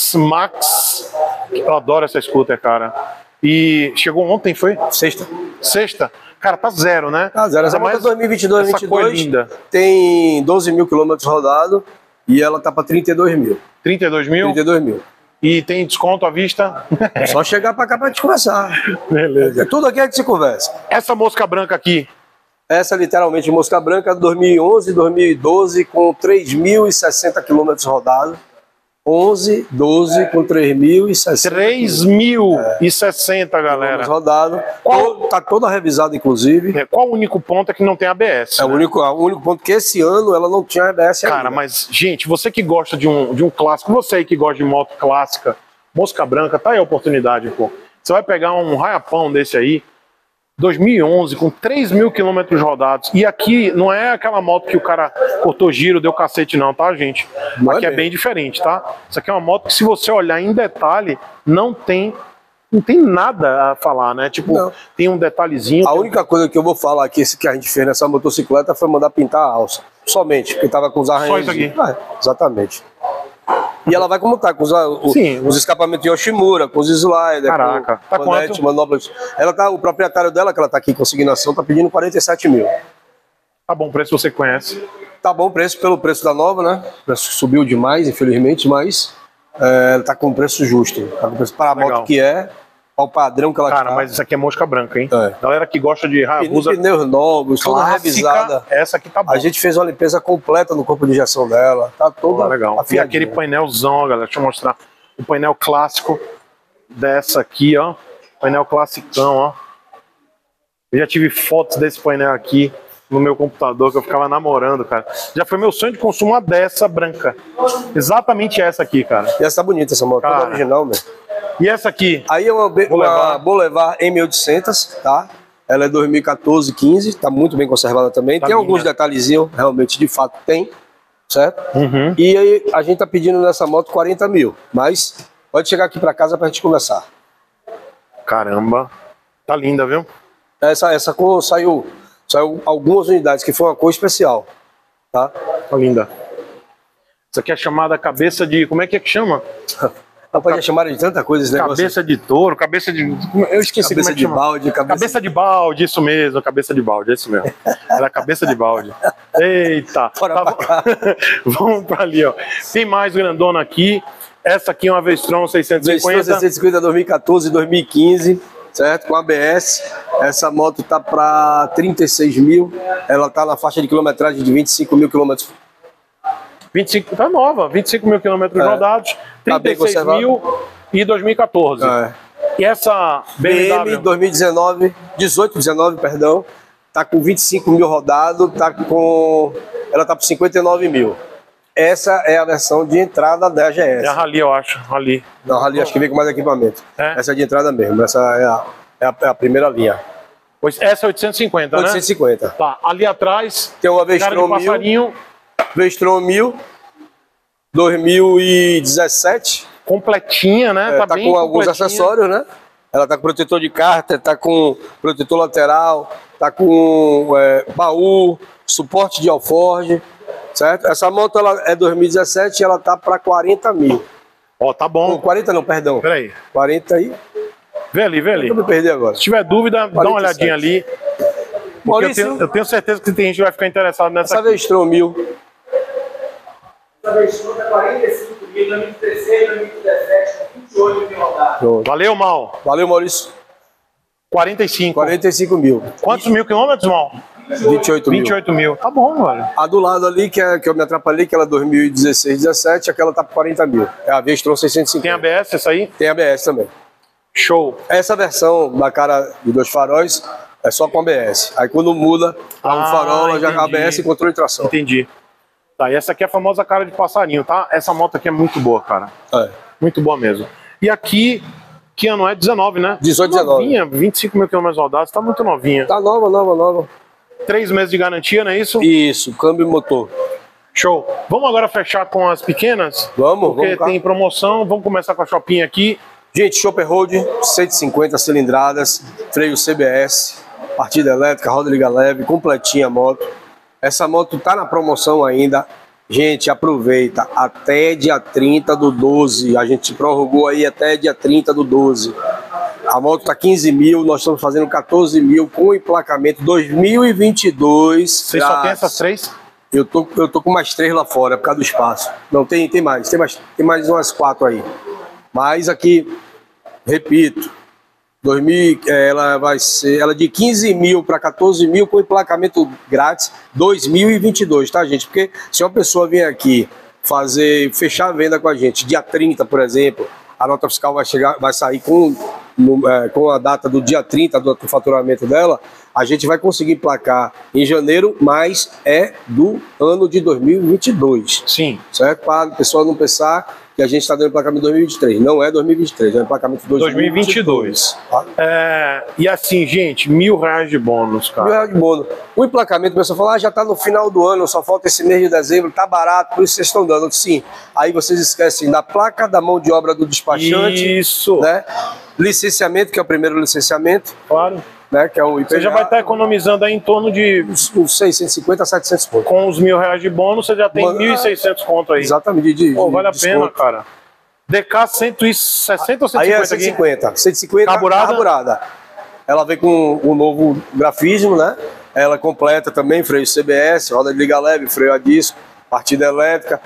X-Max. Eu adoro essa scooter, cara. E chegou ontem, foi? Sexta. Sexta? Cara, tá zero, né? Tá zero. Essa moto é dois mil e vinte e dois, essa vinte e dois, cor linda. Tem doze mil quilômetros rodados e ela tá para trinta e dois mil. trinta e dois mil? trinta e dois mil. E tem desconto à vista? É só chegar para cá para te conversar. Beleza. É tudo aqui é que se conversa. Essa mosca branca aqui? Essa literalmente mosca branca dois mil e onze, dois mil e doze com três mil e sessenta quilômetros rodados. onze, doze com três mil e sessenta. três mil e sessenta, galera. Rodado. Qual... Tá toda revisada, inclusive. É, qual o único ponto é que não tem A B S? É né? o único, o único ponto que esse ano ela não tinha A B S ainda. Cara, mas, gente, você que gosta de um, de um clássico, você aí que gosta de moto clássica, mosca branca, tá aí a oportunidade, pô. Você vai pegar um raiapão desse aí, dois mil e onze, com três mil quilômetros rodados. E aqui não é aquela moto que o cara cortou giro, deu cacete não, tá, gente? Não aqui é é bem diferente, tá? Isso aqui é uma moto que, se você olhar em detalhe, não tem, não tem nada a falar, né? Tipo, não. Tem um detalhezinho. A tem... única coisa que eu vou falar aqui que a gente fez nessa motocicleta foi mandar pintar a alça. Somente, porque tava com os arranhos. Só isso aqui? Ah, exatamente. E ela vai como tá, com os, o, Sim. os escapamentos de Yoshimura, com os sliders, Caraca, com tá manete, quanto? manoplas. Ela tá, o proprietário dela, que ela tá aqui em consignação, tá pedindo quarenta e sete mil. Tá bom, preço você conhece. Tá bom o preço pelo preço da nova, né? O preço subiu demais, infelizmente, mas é, tá com preço justo. Tá com preço para a Legal. moto que é, ao padrão que ela Cara, tá. mas isso aqui é mosca branca, hein? É. Galera que gosta de Hayabusa Pneus novos, toda revisada. essa aqui tá boa. A gente fez uma limpeza completa no corpo de injeção dela. Tá toda Pô, legal. E afiadinha. aquele painelzão, ó, galera. Deixa eu mostrar. O painel clássico dessa aqui, ó. Painel classicão, ó. Eu já tive fotos desse painel aqui no meu computador, que eu ficava namorando, cara. Já foi meu sonho de consumo uma dessa branca. Exatamente essa aqui, cara. E essa tá bonita, essa moto, Cara. toda original mesmo. E essa aqui? Aí é uma, uma Boulevard. Boulevard M oitocentos, tá? Ela é dois mil e quatorze, quinze, tá muito bem conservada também. Tá tem linda. alguns detalhezinhos, realmente, de fato, tem, certo? Uhum. E aí a gente tá pedindo nessa moto quarenta mil, mas pode chegar aqui pra casa pra gente conversar. Caramba. Tá linda, viu? Essa, essa cor saiu, saiu algumas unidades, que foi uma cor especial, tá? Tá linda. Isso aqui é chamada cabeça de... Como é que é que chama? Rapaz, já chamaram de tanta coisa esse negócio. Cabeça de touro, cabeça de... Eu esqueci Cabeça como é que de chama. balde, cabeça... Cabeça de balde, isso mesmo, cabeça de balde, é isso mesmo. Era cabeça de balde. Eita! Bora Tá pra bom. cá. Vamos pra ali, ó. Tem mais grandona aqui. Essa aqui é uma Vestron seiscentos e cinquenta. seiscentos e cinquenta dois mil e quatorze, dois mil e quinze, certo? Com A B S. Essa moto tá para trinta e seis mil. Ela tá na faixa de quilometragem de vinte e cinco mil quilômetros. vinte e cinco, tá nova, vinte e cinco mil quilômetros É. rodados, Tá trinta bem e seis mil e dois mil e quatorze. É. E essa B B M M W? dois mil e dezenove, dezoito, dezenove, perdão. Tá com vinte e cinco mil rodado, tá com... Ela tá por cinquenta e nove mil. Essa é a versão de entrada da G S. É a Rally, eu acho, Rally. Não, ali acho que vem com mais equipamento. É? Essa é de entrada mesmo, essa é a, é a, é a primeira linha. Pois essa é oitocentos e cinquenta, oitocentos e cinquenta. né? Tá, ali atrás, Tem uma cara de Vestron mil, passarinho, Vestron mil, dois mil e dezessete. completinha, né? É, tá tá bem com alguns completinha. acessórios, né? Ela tá com protetor de cárter, tá com protetor lateral, tá com é, baú, suporte de alforge, certo? Essa moto ela é dois mil e dezessete e ela tá para quarenta mil. Ó, tá Não, bom. quarenta não, perdão. Peraí, quarenta aí. vê ali, vê ali. Eu me perdi agora. Se tiver dúvida, dá uma quarenta e sete. olhadinha ali. Porque eu Maurício, tenho, eu tenho certeza que tem gente que vai ficar interessado nessa essa aqui. Vestron mil. Essa Vestron é quarenta e cinco mil, dois mil e dezesseis, dois mil e dezessete, com vinte e oito mil rodados. Valeu, Mal. Valeu, Maurício. quarenta e cinco. quarenta e cinco mil. Quantos mil quilômetros, Mal? vinte e oito mil. vinte e oito mil. Tá bom, velho. A do lado ali, que, é, que eu me atrapalhei, que ela é dois mil e dezesseis, dezessete, aquela tá por quarenta mil. É a Vestron seiscentos e Tem cinquenta. A B S essa aí? Tem A B S também. Show. Essa versão da cara de dois faróis é só com A B S. Aí quando muda para um Ah, farol, ela já entendi. A B S e controle de tração. Entendi. Tá, e essa aqui é a famosa cara de passarinho, tá? Essa moto aqui é muito boa, cara. É. Muito boa mesmo. E aqui, que ano é? dezenove, né? dezoito, dezenove. Novinha, vinte e cinco mil quilômetros rodados, tá muito novinha. Tá nova, nova, nova. Três meses de garantia, não é isso? Isso, câmbio e motor. Show. Vamos agora fechar com as pequenas? Vamos, Porque vamos cá. tem promoção. Vamos começar com a Shopping aqui. Gente, Chopper Road, cento e cinquenta cilindradas, freio C B S, partida elétrica, roda liga leve, completinha a moto. Essa moto tá na promoção ainda. Gente, aproveita, até dia trinta do doze, a gente prorrogou aí até dia trinta do doze. A moto tá quinze mil, nós estamos fazendo quatorze mil com emplacamento dois mil e vinte e dois. Vocês só tem essas três? Eu tô, eu tô com mais três lá fora, por causa do espaço. Não, tem, tem mais, tem mais, tem mais umas quatro aí. Mas aqui, repito, dois mil, ela vai ser, ela de quinze mil para quatorze mil com emplacamento grátis, dois mil e vinte e dois, tá, gente? Porque se uma pessoa vier aqui fazer, fechar a venda com a gente, dia trinta, por exemplo, a nota fiscal vai chegar, vai sair com, no, é, com a data do dia trinta do faturamento dela, a gente vai conseguir emplacar em janeiro, mas é do ano de dois mil e vinte e dois. Sim. Certo? Para a pessoa não pensar que a gente está dando emplacamento dois mil e vinte e três. Não é dois mil e vinte e três, é emplacamento dois mil e vinte e dois. Tá? É, e assim, gente, mil reais de bônus, cara. Mil reais de bônus. O emplacamento, a pessoa fala, ah, já está no final do ano, só falta esse mês de dezembro, tá barato, por isso vocês estão dando. Sim. Aí vocês esquecem da placa da mão de obra do despachante. Isso. Né? Licenciamento, que é o primeiro licenciamento. Claro. Né, que é o I P V A. Você já vai estar economizando aí em torno de uns, uns seiscentos e cinquenta a setecentos pontos. Com os mil reais de bônus, você já tem Mano, mil e seiscentos conto aí. Exatamente. De, Pô, de, vale a de pena, desconto. cara. D K cento e sessenta ou cento e cinquenta? Aí é cento e cinquenta. cento e cinquenta Carburada? carburada. Ela vem com um novo grafismo, né? Ela completa também freio C B S, roda de liga leve, freio a disco, partida elétrica.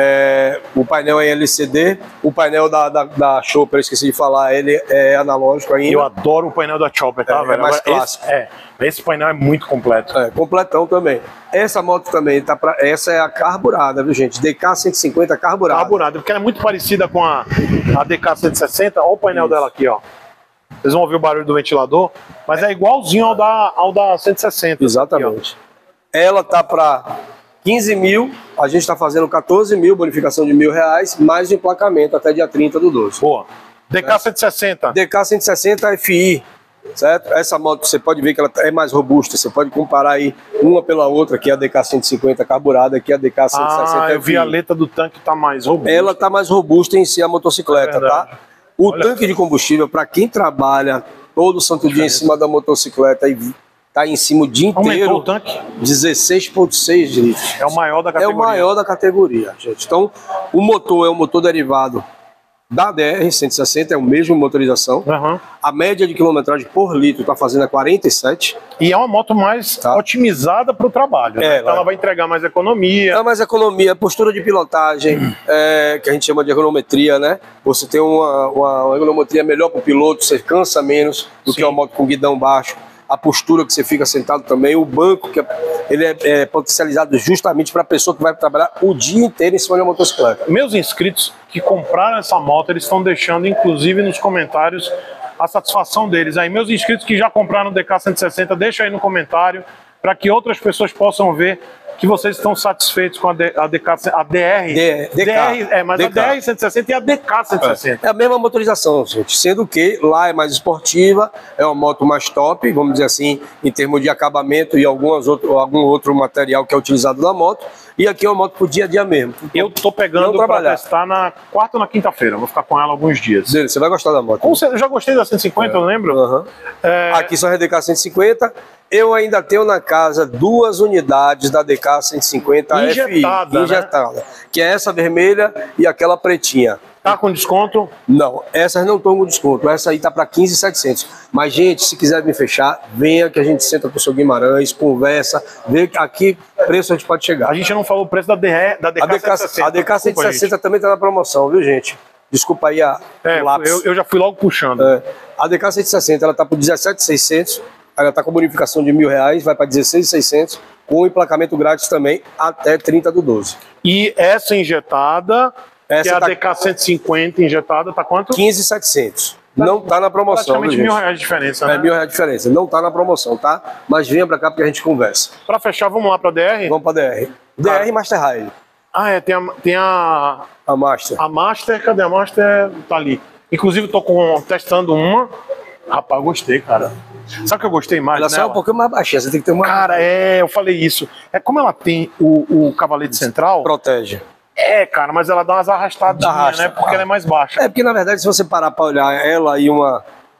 É, o painel é L C D, o painel da, da, da Chopper, eu esqueci de falar, ele é analógico ainda. Eu adoro o painel da Chopper, tá, é, velho? É mais Agora, clássico. Esse, é, esse painel é muito completo. É, completão também. Essa moto também, tá pra, essa é a carburada, viu, gente? D K cento e cinquenta carburada. Carburada, porque ela é muito parecida com a, a D K cento e sessenta. Olha o painel Isso. dela aqui, ó. Vocês vão ouvir o barulho do ventilador, mas é, é igualzinho ao da, ao da cento e sessenta. Exatamente. Aqui, ela tá para quinze mil, a gente está fazendo quatorze mil, bonificação de mil reais, mais o emplacamento até dia trinta do doze. Boa. D K cento e sessenta. D K cento e sessenta F I, certo? Essa moto você pode ver que ela é mais robusta, você pode comparar aí uma pela outra, aqui é a D K cento e cinquenta carburada, aqui é a D K cento e sessenta ah, eu vi a letra do tanque tá mais robusta. Ela está mais robusta em si, a motocicleta, é tá? O Olha. tanque de combustível, para quem trabalha todo santo dia em cima da motocicleta e tá em cima o dia inteiro. Aumentou o tanque? dezesseis vírgula seis litros. É o maior da É categoria. o maior da categoria, gente. Então, o motor é um motor derivado da D R cento e sessenta, é o mesmo motorização. Uhum. A média de quilometragem por litro está fazendo a quarenta e sete. E é uma moto mais Tá. otimizada para o trabalho. Né? É, então ela vai entregar mais economia. É mais economia, postura de pilotagem, é, que a gente chama de ergonometria, né? Você tem uma, uma, uma ergonometria melhor para o piloto, você cansa menos do Sim. que uma moto com guidão baixo. A postura que você fica sentado também, o banco, que é, ele é, é potencializado justamente para a pessoa que vai trabalhar o dia inteiro em cima de uma motocicleta. Meus inscritos que compraram essa moto, eles estão deixando, inclusive, nos comentários a satisfação deles. Aí, meus inscritos que já compraram o D K cento e sessenta, deixa aí no comentário para que outras pessoas possam ver que vocês estão satisfeitos com a, D, a, D K, a D R. D, D K. D R é, mas D K. a D R cento e sessenta e a D K cento e sessenta. É a mesma motorização, gente. Sendo que lá é mais esportiva, é uma moto mais top, vamos dizer assim, em termos de acabamento e algumas outro, algum outro material que é utilizado na moto. E aqui é uma moto pro dia a dia mesmo. Eu tô pegando para testar na quarta ou na quinta-feira. Vou ficar com ela alguns dias. Você vai gostar da moto. Com certeza, eu já gostei da cento e cinquenta, é. eu lembro. Uhum. É... Aqui são as D K cento e cinquenta. Eu ainda tenho na casa duas unidades da D K cento e cinquenta injetada, F I, injetada, né? Que é essa vermelha e aquela pretinha. Tá com desconto? Não, essas não estão com desconto. Essa aí tá para quinze mil e setecentos. Mas, gente, se quiser me fechar, venha que a gente senta com o seu Guimarães, conversa, vê a que preço a gente pode chegar. A gente não falou o preço da, D R, da D K cento e sessenta. A D K cento e sessenta também tá na promoção, viu, gente? Desculpa aí a é, o lápis. Eu, eu já fui logo puxando. É, a D K cento e sessenta, ela tá por dezessete mil e seiscentos. Ela está com bonificação de mil reais, vai para dezesseis mil e seiscentos, com emplacamento grátis também até trinta do doze. E essa injetada, essa que é a tá D K cento e cinquenta injetada, tá quanto? quinze mil e setecentos. Não tá na promoção. Praticamente viu, mil gente? reais de diferença, né? É mil reais de diferença. Não tá na promoção, tá? Mas venha para cá porque a gente conversa. Para fechar, vamos lá para D R? Vamos para D R. D R Master Rail. Ah, é, tem a, tem a... A Master. A Master, cadê a Master? Tá ali. Inclusive, tô com, testando uma. Rapaz, gostei, cara. Sabe o que eu gostei mais Ela nela? só é um pouquinho mais baixinha, você tem que ter uma... Cara, é, eu falei isso. É como ela tem o, o cavalete central. Protege. É, cara, mas ela dá umas arrastadinhas, Arrasta. né? Porque ela é mais baixa. É porque, na verdade, se você parar para olhar ela e uma,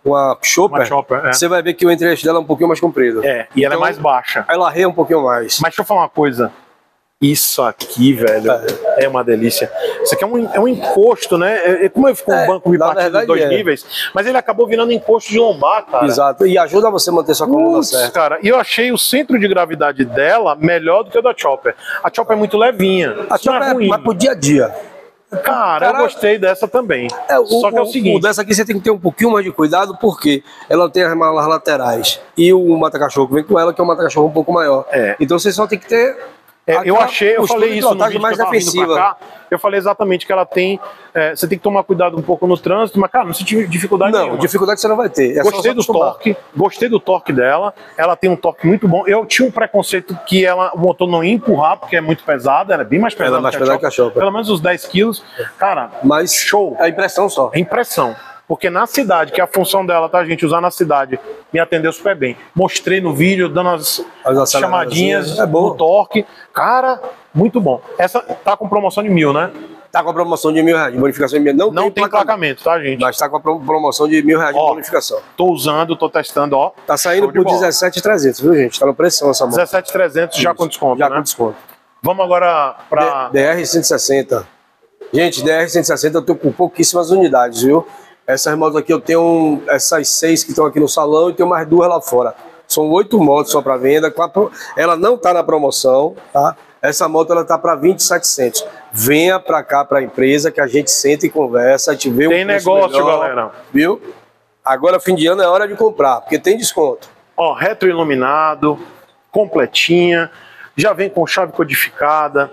uma Chopper, Uma Chopper, é. você vai ver que o entre-eixo dela é um pouquinho mais comprido. É, e ela Então, é mais baixa. Ela arreia um pouquinho mais. Mas deixa eu falar uma coisa. Isso aqui, velho, é, é uma delícia. Isso aqui é um, é um encosto, né? É, é como ele ficou um É, banco na bipartido de verdade dois é. níveis, mas ele acabou virando encosto de lombar, cara. Exato. E ajuda você a manter sua coluna Putz, certa. cara, e eu achei o centro de gravidade dela melhor do que o da Chopper. A Chopper é muito levinha. A isso não Chopper é é ruim. mais pro dia a dia. Cara, Cara, eu gostei dessa também. É, o, Só que é o o- seguinte. o dessa aqui você tem que ter um pouquinho mais de cuidado, porque ela tem as malas laterais. E o mata-cachorro que vem com ela, que é um mata-cachorro um pouco maior. É. Então você só tem que ter. É, eu aquela achei, eu postura falei de isso no pilotagem vídeo mais que eu tava vindo defensiva. pra cá. Eu falei exatamente que ela tem. É, você tem que tomar cuidado um pouco no trânsito, mas, cara, não senti dificuldade Não, nenhuma. dificuldade você não vai ter. É só Gostei se do acostumar. torque, gostei do torque dela. Ela tem um torque muito bom. Eu tinha um preconceito que ela, o motor não ia empurrar, porque é muito pesada, ela é bem mais pesada, Ela é mais que, a pesada que a Chopper. Chopper. Pelo menos uns dez quilos. Cara, Mas show. é a impressão só. É impressão. Porque na cidade, que é a função dela, tá, gente? Usar na cidade, me atendeu super bem. Mostrei no vídeo, dando as, As as chamadinhas é bom. no torque. Cara, muito bom. Essa tá com promoção de mil, né? Tá com a promoção de mil reais de bonificação de mil. Não, Não tem emplacamento, tá, gente? Mas tá com a pro- promoção de mil reais de Ó, bonificação. Tô usando, tô testando, ó. Tá saindo Show de por bola. dezessete mil e trezentos, viu, gente? Tá no preço essa moto. dezessete mil e trezentos já com desconto, Já né? com desconto. Vamos agora pra... D R cento e sessenta. Gente, D R cento e sessenta eu tô com pouquíssimas unidades, viu? Essas motos aqui eu tenho essas seis que estão aqui no salão e tenho mais duas lá fora. São oito motos só para venda. Com a pro- Ela não tá na promoção, tá? Essa moto ela tá para vinte mil e setecentos. Venha para cá para a empresa que a gente senta e conversa, a gente vê um Tem preço negócio, melhor, galera. Viu? Agora fim de ano é hora de comprar, porque tem desconto. Ó, retroiluminado, completinha, já vem com chave codificada.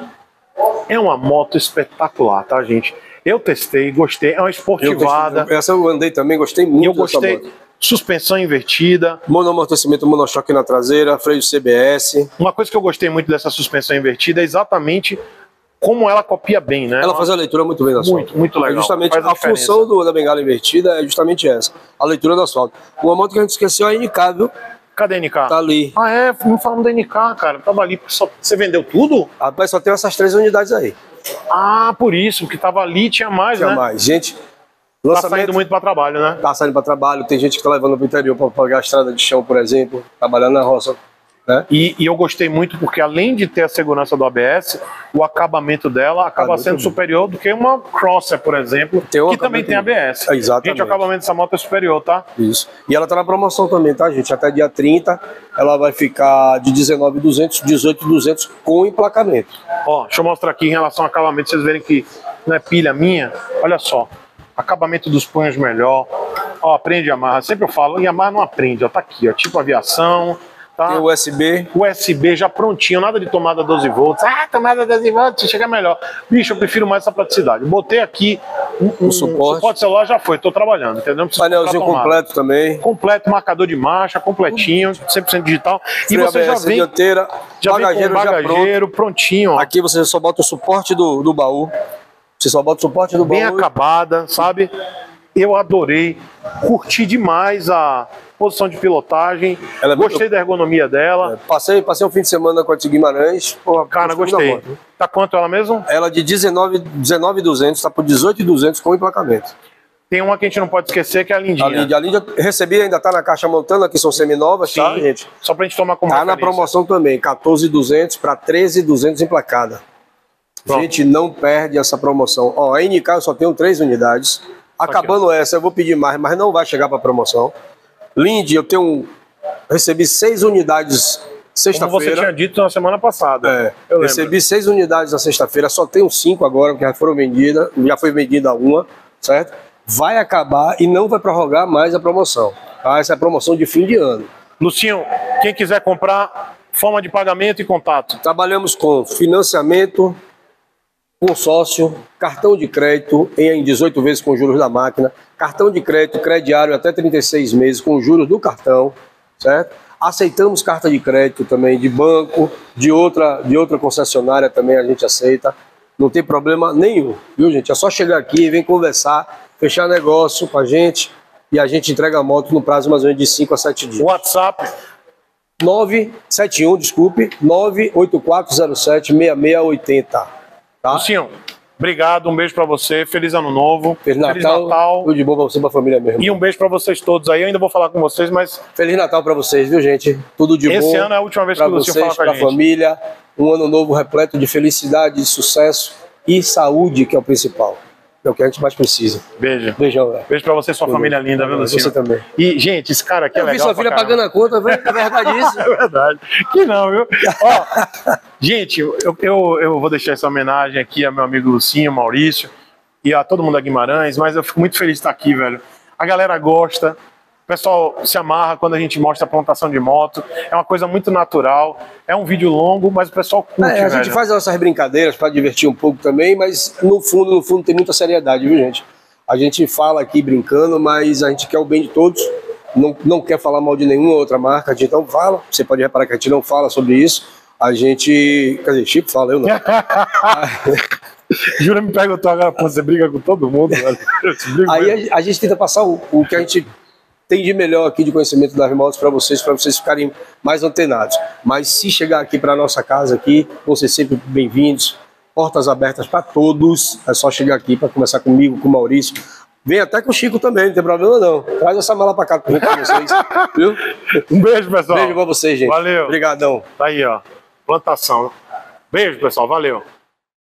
É uma moto espetacular, tá, gente? Eu testei, gostei. É uma Eu esportivada. gostei- essa eu andei também, gostei muito Eu dessa gostei. moto. Suspensão invertida. Monoamortecimento monochoque na traseira, freio C B S. Uma coisa que eu gostei muito dessa suspensão invertida é exatamente como ela copia bem, né? Ela faz a leitura muito bem da asfalto. Muito, muito legal. É justamente Faz a a, função do, da bengala invertida é justamente essa, a leitura do asfalto. Uma moto que a gente esqueceu é a N K, viu? Cadê a N K? Tá ali. Ah, é? Não falando da N K, cara. Tava ali. Só... Você vendeu tudo? Rapaz, só tem essas três unidades aí. Ah, por isso, porque tava ali tinha mais, Tinha né? mais. Gente, Tá lançamento saindo muito pra trabalho, né? tá saindo para trabalho, tem gente que tá levando pro interior para pagar a estrada de chão, por exemplo, trabalhando na roça. Né? E, e eu gostei muito porque, além de ter a segurança do A B S, o acabamento dela acaba Ah, sendo muito bom. superior do que uma Crosser, por exemplo, Tem um que também acabamento- tem A B S. É, exatamente. Gente, o acabamento dessa moto é superior, tá? Isso. E ela tá na promoção também, tá, gente? Até dia trinta, ela vai ficar de dezenove mil e duzentos, dezoito mil e duzentos com emplacamento. Ó, deixa eu mostrar aqui em relação ao acabamento, vocês verem que não é pilha minha. Olha só, acabamento dos punhos melhor. Ó, aprende Yamaha. Sempre eu falo, Yamaha não aprende, ó, tá aqui, ó, tipo aviação, tá? Tem o U S B. U S B já prontinho, nada de tomada doze volts. Ah, tomada doze volts, chega melhor. Bicho, eu prefiro mais essa praticidade. Botei aqui um, um suporte. suporte celular, já foi, tô trabalhando, entendeu? Não precisa Painelzinho comprar tomada. completo também. Completo, marcador de marcha, completinho, cem por cento digital. E Freio você já A B S vem, dianteira, já vem com bagageiro o já pronto. bagageiro prontinho, ó. Aqui você só bota o suporte do, do baú. Você só bota o suporte do Bem baú. acabada, sabe? Eu adorei, curti demais a posição de pilotagem, Ela é muito- gostei da ergonomia dela. Passei, passei um fim de semana com a Tig Guimarães. Porra, Cara, gostei da gostei. moto. Tá quanto ela mesmo? Ela de dezenove mil e duzentos, tá por dezoito mil e duzentos com emplacamento. Tem uma que a gente não pode esquecer, que é a A lindinha. Lídia, a Lídia recebi, ainda tá na caixa montando, aqui são seminovas, tá, Sim, gente? só pra gente tomar como Tá na referência. promoção também, quatorze mil e duzentos para treze mil e duzentos emplacada. Pronto. Gente, não perde essa promoção. Ó, a N K eu só tenho três unidades. Acabando essa, eu vou pedir mais, mas não vai chegar para promoção. Lindy, eu tenho um, recebi seis unidades Como você sexta-feira. tinha dito na semana passada. É, eu lembro. recebi seis unidades na sexta-feira, só tenho cinco agora, porque já foram vendidas, já foi vendida uma, certo? Vai acabar e não vai prorrogar mais a promoção. Tá? Essa é a promoção de fim de ano. Lucinho, quem quiser comprar, forma de pagamento e contato. Trabalhamos com financiamento, consórcio, cartão de crédito em dezoito vezes com juros da máquina, cartão de crédito crediário até trinta e seis meses com juros do cartão, certo? Aceitamos carta de crédito também de banco, de outra, de outra concessionária também a gente aceita. Não tem problema nenhum, viu, gente? É só chegar aqui, vem conversar, fechar negócio com a gente e a gente entrega a moto no prazo mais ou menos de cinco a sete dias. WhatsApp, nove sete um, desculpe, nove oito quatro zero sete seis seis oito zero. Tá? Lucinho, Obrigado, um beijo pra você, feliz ano novo. Feliz Natal, Feliz Natal. Tudo de bom pra você e pra família mesmo. E um beijo pra vocês todos aí, eu ainda vou falar com vocês, mas... Feliz Natal pra vocês, viu, gente? Tudo de bom. Esse ano é a última vez que o Lucio fala com a pra gente. família, um ano novo repleto de felicidade, de sucesso e saúde, que é o principal. É o que a gente mais precisa. Beijo. Beijão, velho. Beijo pra você e sua Tudo família bem. linda, viu, Lucio? Você também. E, gente, esse cara aqui é Eu legal. vi sua filha pagando a conta, velho. É verdade isso? É verdade. Que não, viu? Ó, gente, eu, eu, eu vou deixar essa homenagem aqui a meu amigo Lucinho, Maurício e a todo mundo da Guimarães, mas eu fico muito feliz de estar aqui, velho. A galera gosta, o pessoal se amarra quando a gente mostra a plantação de moto, é uma coisa muito natural, é um vídeo longo, mas o pessoal curte, É, a velho. gente faz as nossas brincadeiras para divertir um pouco também, mas no fundo, no fundo tem muita seriedade, viu, gente? A gente fala aqui brincando, mas a gente quer o bem de todos, não, não quer falar mal de nenhuma outra marca, a gente não fala, você pode reparar que a gente não fala sobre isso, a gente... Quer dizer, Chico fala, eu não. Jura me perguntou agora, pô, você briga com todo mundo, velho. Aí a, a gente tenta passar o, o que a gente tem de melhor aqui de conhecimento das motos para vocês, para vocês ficarem mais antenados. Mas se chegar aqui para nossa casa aqui, vão ser sempre bem-vindos, portas abertas para todos. É só chegar aqui para conversar comigo, com o Maurício. Vem até com o Chico também, não tem problema não. Traz essa mala para cá para vocês, viu? Um beijo, pessoal. Beijo para vocês, gente. Valeu. Obrigadão. Tá aí, ó. Plantação. Beijo, pessoal. Valeu.